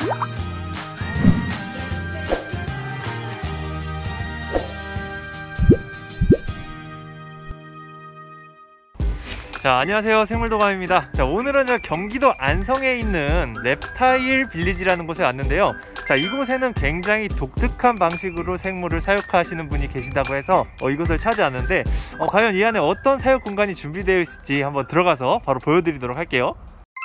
자, 안녕하세요, 생물도감입니다. 자, 오늘은 경기도 안성에 있는 reptile village라는 곳에 왔는데요. 자, 이곳에는 굉장히 독특한 방식으로 생물을 사육하시는 분이 계신다고 해서 이곳을 찾아왔는데 과연 이 안에 어떤 사육 공간이 준비되어 있을지 한번 들어가서 바로 보여드리도록 할게요.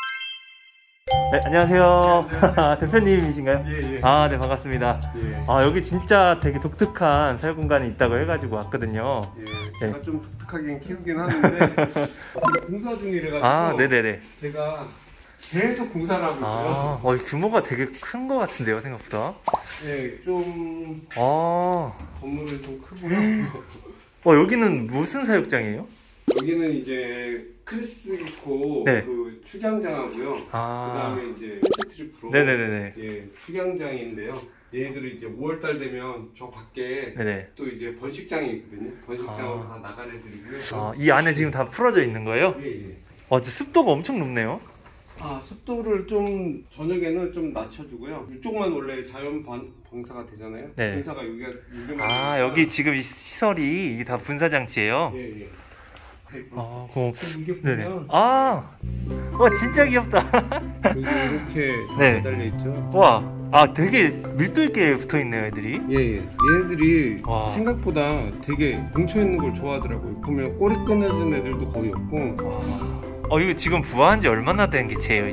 네, 안녕하세요. 대표님이신가요? 예, 예. 아, 네, 반갑습니다. 예. 여기 진짜 되게 독특한 사육 공간이 있다고 해가지고 왔거든요. 예, 제가 좀 독특하게 키우긴 하는데 공사 중이래가지고. 아, 네네네. 제가 계속 공사를 하고 있어요. 규모가 되게 큰 것 같은데요, 생각보다. 예, 좀 건물은 좀 크고요. 여기는 무슨 사육장이에요? 여기는 이제 크리스코 네. 그 축양장하고요. 그다음에 이제 트리프로 네네네. 예, 축양장인데요. 얘네들이 이제 5월달 되면 저 밖에 네네. 또 이제 번식장이 있거든요. 번식장으로 다 나갈 애들이고요. 이 안에 지금 다 풀어져 있는 거예요? 예, 예. 습도가 엄청 높네요. 습도를 좀 저녁에는 좀 낮춰주고요. 이쪽만 원래 자연 방사가 되잖아요. 네. 분사가 여기가 여기 지금 이 시설이 이게 다 분사 장치예요. 예, 예. 네네. 이게 보면 진짜 귀엽다. 여기 이렇게 네. 매달려 있죠. 와, 되게 밀도 있게 붙어 있네요, 애들이. 예, 얘네들이 와. 생각보다 되게 뭉쳐 있는 걸 좋아하더라고요. 보면 꼬리 끊어진 애들도 거의 없고. 이거 지금 부화한 지 얼마나 된 개체예요, 이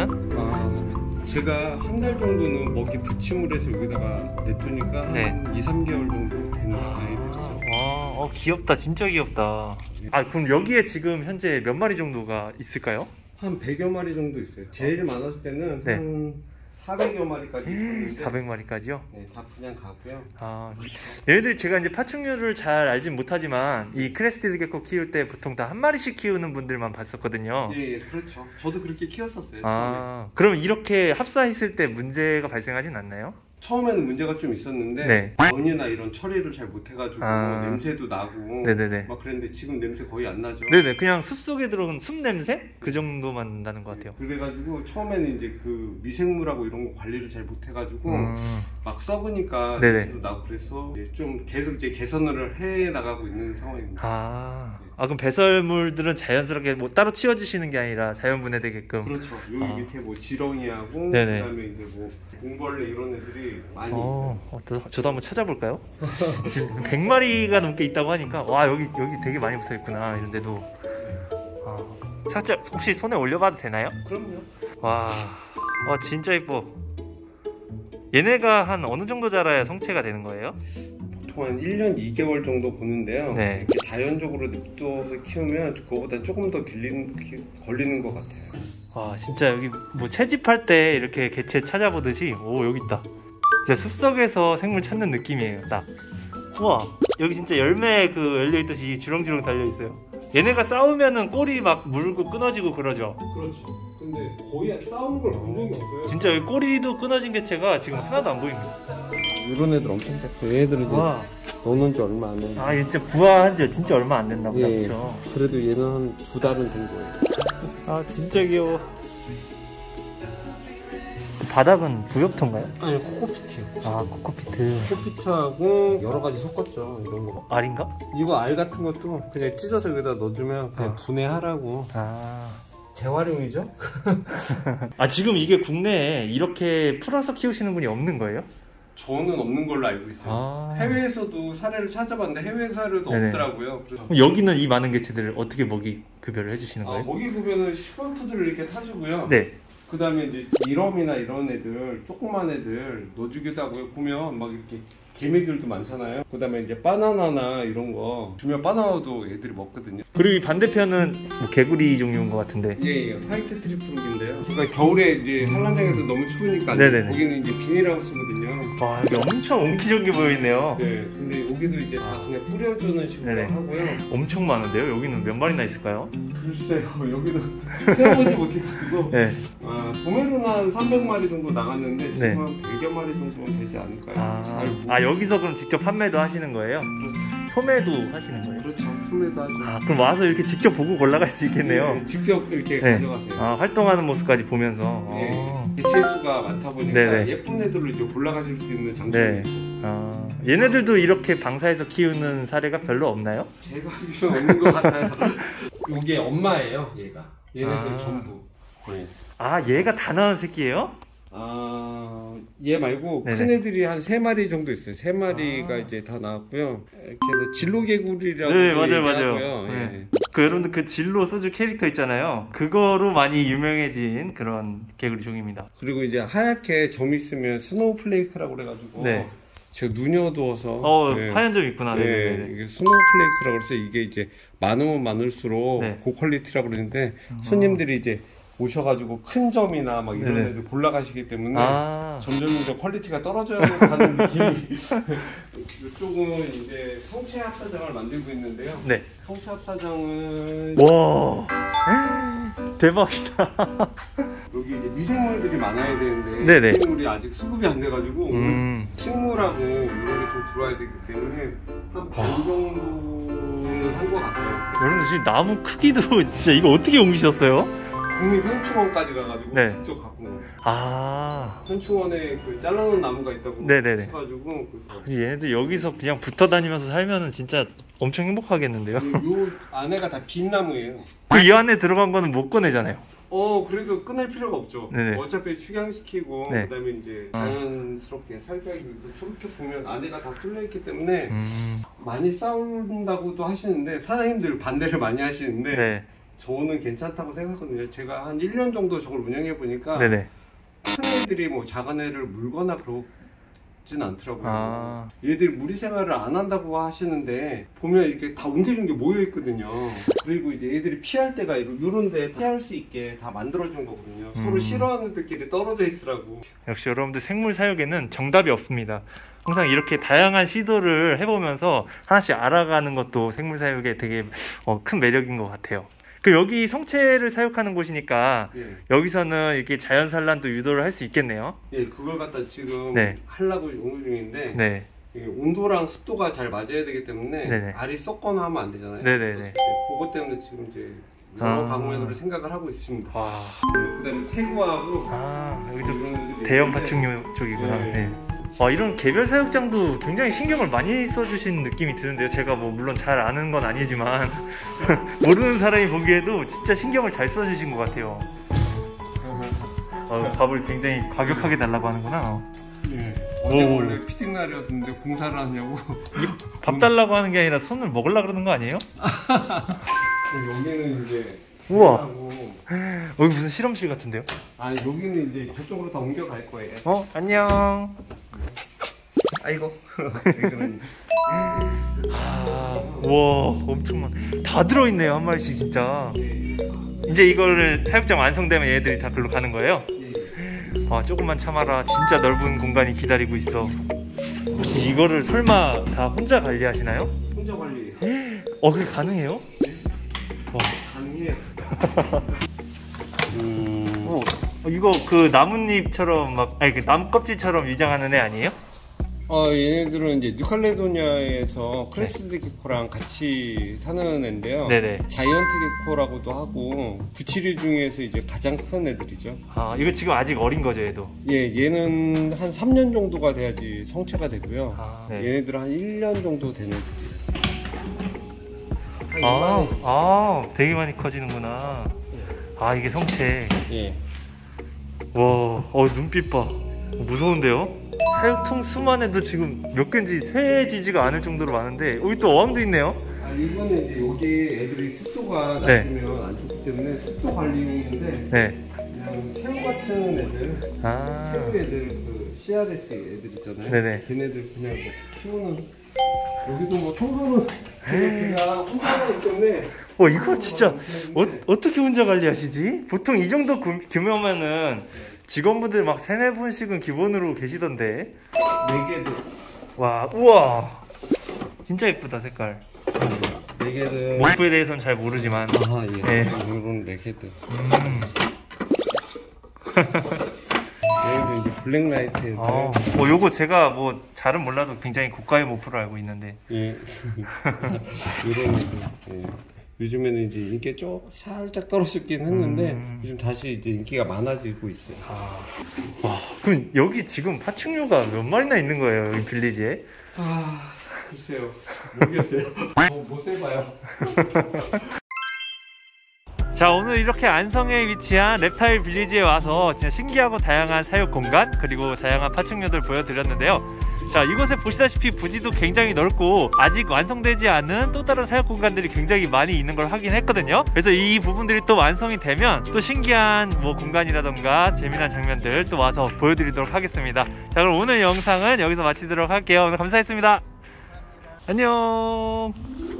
정도면? 제가 한 달 정도는 먹이 부침을 해서 여기다가 냅두니까 네. 한 2, 3개월 정도 되는 아이들이죠. 귀엽다, 진짜 귀엽다. 그럼 여기에 지금 현재 몇 마리 정도가 있을까요? 한 100여 마리 정도 있어요. 제일 많았을 때는 네. 한 400여 마리까지 있었는데 400마리까지요? 네, 다 그냥 가고요. 얘네들이 제가 이제 파충류를 잘 알진 못하지만 이 크레스티드 게코 키울 때 보통 다 한 마리씩 키우는 분들만 봤었거든요. 예, 그렇죠. 저도 그렇게 키웠었어요. 그럼 이렇게 합사했을 때 문제가 발생하진 않나요? 처음에는 문제가 좀 있었는데 네. 변이나 이런 처리를 잘 못해가지고 냄새도 나고 네네네. 막 그랬는데 지금 냄새 거의 안 나죠. 네네, 그냥 숲속에 들어온 숲 냄새? 그 정도만 나는 것 같아요. 그래가지고 처음에는 이제 그 미생물하고 이런 거 관리를 잘 못해가지고 막 썩으니까 네네. 냄새도 나고 그래서 이제 좀 계속 이제 개선을 해 나가고 있는 상황입니다. 그럼 배설물들은 자연스럽게 뭐 따로 치워주시는 게 아니라 자연 분해되게끔. 그렇죠. 여기 밑에 뭐 지렁이하고 네네. 그다음에 이제 뭐 공벌레 이런 애들이 많이 있어요. 저도 한번 찾아볼까요? 지금 100마리가 넘게 있다고 하니까 여기 되게 많이 붙어있구나, 이런데도. 살짝 혹시 손에 올려봐도 되나요? 그럼요. 진짜 이뻐. 얘네가 한 어느 정도 자라야 성체가 되는 거예요? 보통 한 1년 2개월 정도 보는데요. 네. 이렇게 자연적으로 냅둬서 키우면 그거보다 조금 더 걸리는 것 같아요. 진짜 여기 뭐 채집할 때 이렇게 개체 찾아보듯이 여기 있다. 진짜 숲속에서 생물 찾는 느낌이에요, 딱. 우와, 여기 진짜 열매 열려있듯이 주렁주렁 달려있어요. 얘네가 싸우면은 꼬리 막 물고 끊어지고 그러죠? 그렇죠. 근데 거의 싸우는 걸 본 적이 없어요. 진짜 여기 꼬리도 끊어진 개체가 지금 하나도 안 보입니다. 이런 애들 엄청 작고 얘들은 이제 넣어놓은 지 얼마 안 해. 진짜 부화한 지 진짜 얼마 안 됐나 보다. 그렇죠? 그래도 얘는 한 2달은 된 거예요. 진짜 귀여워. 바닥은 부엽토인가요? 아니, 코코피트요. 코코피트. 코코피트하고 여러 가지 섞었죠. 이런 거. 알인가? 이거 알 같은 것도 그냥 찢어서 여기다 넣어주면 그냥 분해하라고. 재활용이죠? 지금 이게 국내에 이렇게 풀어서 키우시는 분이 없는 거예요? 저는 없는 걸로 알고 있어요. 해외에서도 사례를 찾아봤는데 해외 사례도 없더라고요. 그래서 여기는 이 많은 개체들을 어떻게 먹이 급여를 해주시는 거예요? 먹이 급여는 슈퍼푸드를 이렇게 타주고요. 네. 그 다음에 이제 미럼이나 이런 애들, 조그만 애들 넣어주기도 하고요. 보면 막 이렇게 개미들도 많잖아요. 그 다음에 이제 바나나나 이런 거 주면 바나나도 애들이 먹거든요. 그리고 이 반대편은 뭐 개구리 종류인 것 같은데. 예, 화이트 트리프룩인데요. 그러니까 겨울에 이제 산란장에서 너무 추우니까 네네네. 거기는 이제 비닐하우스거든요. 여기 엄청 옹기종기 보이네요. 네, 근데 여기도 이제 다 그냥 뿌려주는 식으로 하고요. 엄청 많은데요? 여기는 몇 마리나 있을까요? 글쎄요, 여기도 세어보지 못해가지고. 네. 도매로는 한 300마리 정도 나갔는데 지금 네. 한 100여 마리 정도는 되지 않을까요? 잘 모르겠어요. 여기서 그럼 직접 판매도 하시는 거예요? 그렇죠. 소매도 하시는 거예요? 그렇죠. 소매도 하죠. 그럼 와서 이렇게 직접 보고 골라갈 수 있겠네요. 네, 직접 이렇게 네. 가져가세요. 활동하는 모습까지 보면서. 네. 개체수가 많다 보니까 네네. 예쁜 애들로 이제 골라가실 수 있는 장점이 네. 있죠. 얘네들도 이렇게 방사에서 키우는 사례가 별로 없나요? 제가 알기로는 없는 것 같아요. 이게 엄마예요, 얘가. 얘네들 전부. 네. 얘가 다 낳은 새끼예요? 얘 말고 네네. 큰 애들이 한 3마리 정도 있어요. 3마리가 이제 다 나왔고요. 이렇게 해서 진로개구리라고 네, 맞아요. 얘기하고요. 예. 네. 여러분들 그 진로 소주 캐릭터 있잖아요. 그거로 많이 유명해진 그런 개구리 종입니다. 그리고 이제 하얗게 점 있으면 스노우 플레이크라고 그래가지고 네. 제가 눈이 어두워서 네. 하얀 점 있구나. 네, 네네네. 이게 스노우 플레이크라고 해서 이게 이제 많으면 많을수록 네. 고퀄리티라고 그러는데 손님들이 이제 오셔가지고 큰 점이나 막 이런 네네. 애들 골라가시기 때문에 점점 퀄리티가 떨어져 가는 느낌이. 이쪽은 이제 성체 합사장을 만들고 있는데요. 네. 성체 합사장은 와, 대박이다. 여기 이제 미생물들이 많아야 되는데 네네. 미생물이 아직 수급이 안 돼가지고 식물하고 이런 게 좀 들어와야 되기 때문에 한 반 정도는 한 것 같아요. 여러분들 지금 나무 크기도 진짜 이거 어떻게 옮기셨어요? 국립현충원까지 가가지고 네. 직접 갖고 온 거예요. 아, 현충원에 그 잘라놓은 나무가 있다고 네네네. 해가지고 그래서 얘네들 여기서 그냥 붙어 다니면서 살면은 진짜 엄청 행복하겠는데요? 요 안에가 다 빈나무예요. 이 안에 들어간 거는 못 꺼내잖아요. 그래도 끊을 필요가 없죠. 네네. 어차피 축양시키고 네. 그다음에 이제 자연스럽게 살기 위해서 저렇게 보면 안에가 다 뚫려 있기 때문에 많이 싸운다고도 하시는데 사장님들 반대를 많이 하시는데 네. 저는 괜찮다고 생각하거든요. 제가 한 1년 정도 저걸 운영해 보니까 네네. 큰 애들이 뭐 작은 애를 물거나 그러진 않더라고요. 얘들 무리 생활을 안 한다고 하시는데 보면 이렇게 다 옹기종기 모여 있거든요. 그리고 이제 애들이 피할 때가 이런 데 피할 수 있게 다 만들어준 거거든요. 서로 싫어하는 애들끼리 떨어져 있으라고. 역시 여러분들 생물 사육에는 정답이 없습니다. 항상 이렇게 다양한 시도를 해보면서 하나씩 알아가는 것도 생물 사육에 되게 큰 매력인 것 같아요. 여기 성체를 사육하는 곳이니까 예. 여기서는 이렇게 자연 산란도 유도를 할 수 있겠네요. 예, 그걸 갖다 지금 네. 하려고 연구 중인데 네. 이게 온도랑 습도가 잘 맞아야 되기 때문에 네네. 알이 썩거나 하면 안 되잖아요. 네네네. 그것 때문에 지금 이제 여러 방면으로 생각을 하고 있습니다. 와. 네, 그다음에 태구하고 여기도 이런 애들이 대형 있는데 파충류 쪽이구나. 네. 네. 이런 개별 사육장도 굉장히 신경을 많이 써주신 느낌이 드는데요. 제가 물론 잘 아는 건 아니지만 모르는 사람이 보기에도 진짜 신경을 잘 써주신 것 같아요. 밥을 굉장히 과격하게 달라고 하는구나. 네. 어제 원래 피팅 날이었는데 공사를 하냐고. 밥 달라고 하는 게 아니라 손을 먹으려고 그러는 거 아니에요? 여기는 이제 우와. 하고, 여기 무슨 실험실 같은데요? 아니 여기는 이제 저쪽으로 다 옮겨갈 거예요. 안녕. 아이고. 여기는 우와, 엄청 다 들어있네요, 한 마리씩 진짜. 이제 이거를 사육장 완성되면 얘들이 다 글로 가는 거예요? 조금만 참아라. 진짜 넓은 공간이 기다리고 있어. 혹시 이거를 설마 다 혼자 관리하시나요? 혼자 관리해요. 그게 가능해요? 가능해요. 이거 그 나뭇잎처럼 그 나무 껍질처럼 위장하는 애 아니에요? 얘네들은 이제 뉴칼레도니아에서 크레스트 게코랑 같이 사는 애인데요. 네네. 자이언트 게코라고도 하고 구치류 중에서 이제 가장 큰 애들이죠. 이거 지금 아직 어린 거죠, 얘도? 예, 얘는 한 3년 정도가 돼야지 성체가 되고요. 네. 얘네들은 한 1년 정도 되는 애들이에요. 되게 많이 커지는구나. 이게 성체. 예. 와, 눈빛 봐. 무서운데요? 사육통 수만 해도 지금 몇 개인지 세지지가 않을 정도로 많은데 여기 또 어항도 있네요. 이거는 이제 여기 애들이 습도가 네. 낮으면 안 좋기 때문에 습도 관리용인데 네. 그냥 새우 같은 애들, 새우 애들 그 CRS 애들 있잖아요. 네네. 걔네들 그냥 뭐 키우는 여기도 뭐 청소는 제가 혼자 하기 때문에 이거 진짜 어떻게 혼자 관리하시지? 보통 이 정도 규모면은 직원분들 막 3-4분씩은 기본으로 계시던데. 4개도. 와, 우와. 진짜 예쁘다, 색깔. 4개들. 모프에 대해서는 잘 모르지만. 예. 네. 이런 4개들. 얘는 이제 블랙라이트. 요거 제가 뭐 잘은 몰라도 굉장히 고가의 모프로 알고 있는데. 예. 이런 예. 요즘에는 이제 인기가 좀 살짝 떨어졌긴 했는데 요즘 다시 이제 인기가 많아지고 있어요. 와, 그럼 여기 지금 파충류가 몇 마리나 있는 거예요, 이 빌리지에? 글쎄요, 모르겠어요. 못 세봐요. 자, 오늘 이렇게 안성에 위치한 reptile 빌리지에 와서 진짜 신기하고 다양한 사육 공간 그리고 다양한 파충류들 보여드렸는데요. 자, 이곳에 보시다시피 부지도 굉장히 넓고 아직 완성되지 않은 또 다른 사육 공간들이 굉장히 많이 있는 걸 확인했거든요. 그래서 이 부분들이 또 완성이 되면 또 신기한 뭐 공간이라던가 재미난 장면들 또 와서 보여드리도록 하겠습니다. 자, 그럼 오늘 영상은 여기서 마치도록 할게요. 오늘 감사했습니다. 안녕.